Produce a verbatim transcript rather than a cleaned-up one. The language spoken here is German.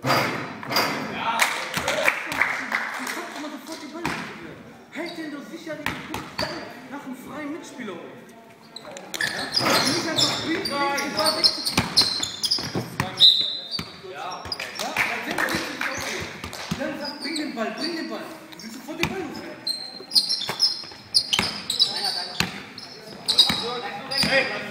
Ja. Du kannst immer sofort die Ball spielen. Hält den doch sicher den Punkt dann nach einem freien Mitspieler hoch. Ja? Nicht einfach spielen, den Ball wegzuziehen. Ja. Ja, dann sind wir nicht okay. Dann sag, bring den Ball, bring den Ball. Du willst sofort den Ball hochstellen. Hey!